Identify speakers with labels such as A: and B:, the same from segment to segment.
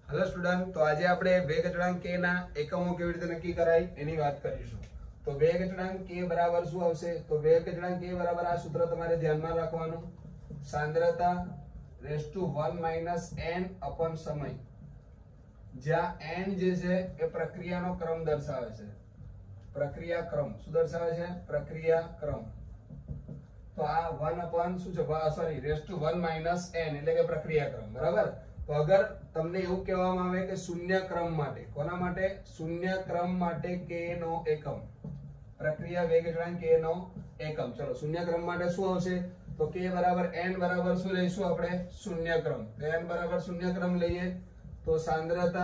A: Hello student, तो आज આપણે વેગ અચળાંક k ના એકમો કેવી રીતે નક્કી કરાય એની વાત કરીશું। તો વેગ અચળાંક k બરાબર શું આવશે? તો વેગ અચળાંક k બરાબર આ સૂત્ર તમારે ધ્યાનમાં રાખવાનું, સાંદ્રતા ⁻1 - n અપન સમય, જ્યાં n જે છે એ પ્રક્રિયાનો ક્રમ દર્શાવે છે। પ્રક્રિયા ક્રમ શું દર્શાવે છે? પ્રક્રિયા ક્રમ। તો આ 1 અપન શું છે? સોરી, ⁻1 - n એટલે કે પ્રક્રિયા ક્રમ, બરાબર। तो अगर तमने એવું કહેવામાં આવે કે શૂન્ય ક્રમ માટે, કોના માટે? શૂન્ય ક્રમ માટે k નો એકમ, પ્રક્રિયા વેગ અચળાંક k નો એકમ। ચલો શૂન્ય ક્રમ માટે શું આવશે? તો k બરાબર n બરાબર શું લઈશું આપણે? શૂન્ય ક્રમ। તો n બરાબર શૂન્ય ક્રમ લઈએ તો સાંદ્રતા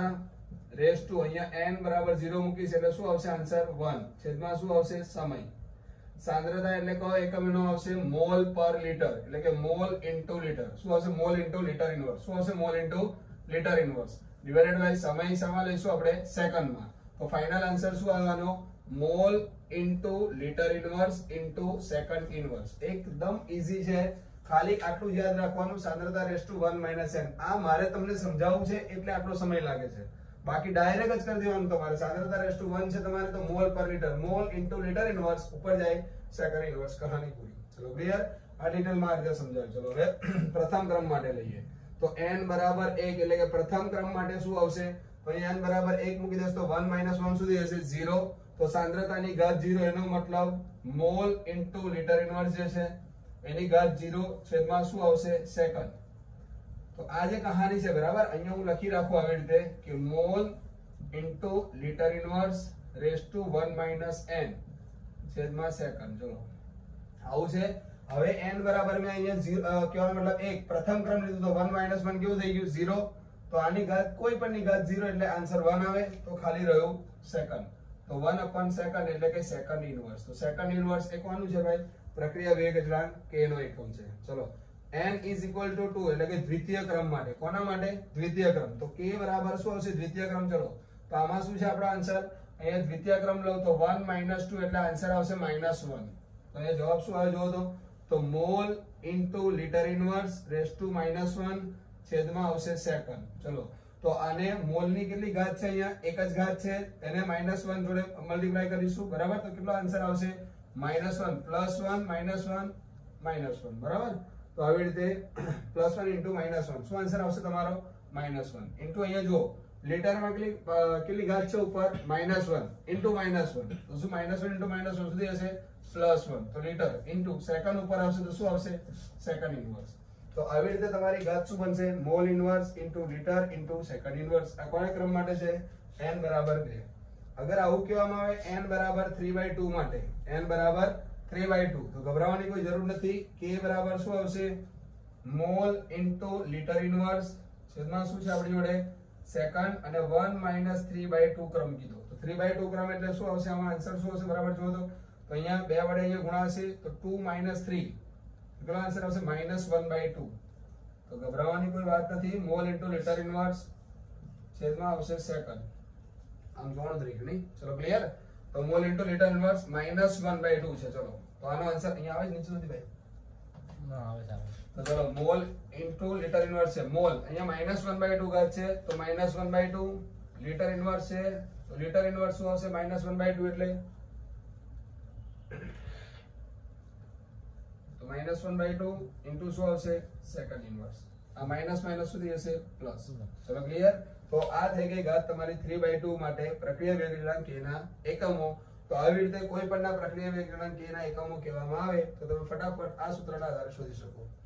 A: અહીંયા n બરાબર 0 મૂકીશ એટલે શું આવશે? આન્સર 1 છેદમાં શું આવશે? સમય। सांद्रता એટલે કયો એકમ એનો આવશે? મોલ પર લિટર, એટલે કે મોલ ઇન્ટુ લિટર। શું આવશે? Mole into litre inverse. શું આવશે? Mole into litre inverse divided by સમય, સમય લઈશું આપણે સેકન્ડમાં। તો ફાઇનલ આન્સર શું આવવાનો? Mole into litre inverse into second inverse. એકદમ ઈઝી છે, ખાલી આટલું જ યાદ રાખવાનું, સાંદ્રતા ⁻1 - n। આ મારે તમને સમજાવવું છે એટલે આટલો સમય લાગે છે, बाकी डायरेक्ट જ કરી દેવાનું તમારે। સાંદ્રતા ⁻1 છે તમારે તો મોલ પર litre, mole into litre inverse, ઉપર જાય સેકન્ડ ઇનવર્સ, કહાની પૂરી। ચલો ક્લિયર? આ ડિટેલ માં આ રીતે સમજાવ્યું। ચલો હવે પ્રથમ ક્રમ માટે લઈએ તો n બરાબર 1 એટલે કે પ્રથમ ક્રમ માટે શું આવશે? તો અહીં n બરાબર 1 મૂકી દેશ તો 1 - 1 સુધી હશે 0। તો સાંદ્રતાની ઘાત 0 એનો મતલબ મોલ ઇન્ટુ લિટર ઇનવર્સ જે છે એની ઘાત 0 છેદમાં શું આવશે? સેકન્ડ। तो आज कहानी से बराबर अहीं हूँ लखी राखू આવી રીતે કે mole into litre inverse ⁻1 - n છેદમાં સેકન્ડ। ચલો આવું છે। હવે n બરાબર મેં અહીંયા કહેવાનો મતલબ 1 પ્રથમ ક્રમ લીધું તો 1 - 1 કેવું થઈ ગયું? 0। તો આની ઘાત કોઈ પણ ની ઘાત 0 એટલે આન્સર 1 આવે, તો ખાલી રહ્યું સેકન્ડ। તો 1 અપન સેકન્ડ એટલે કે સેકન્ડ ઇનવર્સ। તો સેકન્ડ ઇનવર્સ એ કોનું છે ભાઈ? પ્રક્રિયા વેગ અચળાંક k નો એકમ છે। ચલો n = 2 એટલે કે દ્વિતીય ક્રમ માટે, કોના માટે? દ્વિતીય ક્રમ। તો k બરાબર શું આવશે? દ્વિતીય ક્રમ। ચલો તો આમાં શું છે આપણો આન્સર? અહીંયા દ્વિતીય ક્રમ લો તો 1 - 2 એટલે આન્સર આવશે -1। તો અહીંયા જવાબ શું આવે જોવો તો મોલ ઇન્ટુ લિટર ઇનવર્સ ⁻1 છેદમાં આવશે સેકન્ડ। ચલો તો આને મોલ ની કેટલી ઘાત છે? અહીંયા એક જ ઘાત છે, એને -1 જોડે મલ્ટીપ્લાય કરીશું, બરાબર। તો કેટલો આન્સર આવશે? -1 +1 -1 બરાબર। तो આવી રીતે +1 * -1 શું આન્સર આવશે તમારો? -1 ઇન્ટુ અહીંયા જો લિટર માં કેટલી ઘાત છે ઉપર? -1 ઇન્ટુ -1 તો શું -1 * -1 સુધી હશે +1। તો લિટર ઇન્ટુ સેકન્ડ ઉપર આવશે તો શું આવશે? Second inverse. તો આવી રીતે તમારી ઘાત શું બનશે? Mole inverse into litre into second inverse. આ કોના ક્રમ માટે છે? n બરાબર 2। અગર આવું કહેવામાં આવે n બરાબર 3/2 માટે, n બરાબર 3/2 તો ગભરાવાની કોઈ જરૂર નથી। k બરાબર શું આવશે? મોલ ઇન્ટુ લિટર ઇનવર્સ છેદમાં શું છે આપણી જોડે? સેકન્ડ, અને 1 - 3/2 ક્રમ કીધો તો 3/2 ક્રમ એટલે શું આવશે? આમાં આન્સર શું આવશે? બરાબર જુઓ તો અહીંયા 2 વડે અહીંયા ગુણાશે તો 2 - 3 કેટલો આન્સર આવશે? -1/2। તો ગભરાવાની કોઈ વાત નથી। મોલ ઇન્ટુ લિટર ઇનવર્સ છેદમાં આવશે સેકન્ડ। આમ જોવાનું જ રહ્યું નહીં। ચલો ક્લિયર? तो मोल इंटू लीटर इनवर्स -1/2 છે। ચલો તો આનો આન્સર અહીંયા આવે જ નીચે સુધી ભાઈ? ના આવે સાહેબ। તો ચલો મોલ ઇન્ટુ લીટર ઇનવર્સ છે, મોલ અહીંયા -1/2 ઘાત છે તો -1/2 લીટર ઇનવર્સ છે તો લીટર ઇનવર્સ શું આવશે? -1/2 એટલે તો -1/2 ઇન્ટુ શું આવશે? Second inverse. આ માઈનસ સુધી હશે પ્લસ। ચલો ક્લિયર? તો આ થઈ ગઈ ઘાત તમારી 3/2 માટે પ્રક્રિયા વેગ અચળાંક k ના એકમો। તો આવી રીતે કોઈ પણ પ્રક્રિયા વેગ અચળાંક k ના એકમો કહેવામાં આવે તો તમે ફટાફટ આ સૂત્રના આધારે શોધી શકો।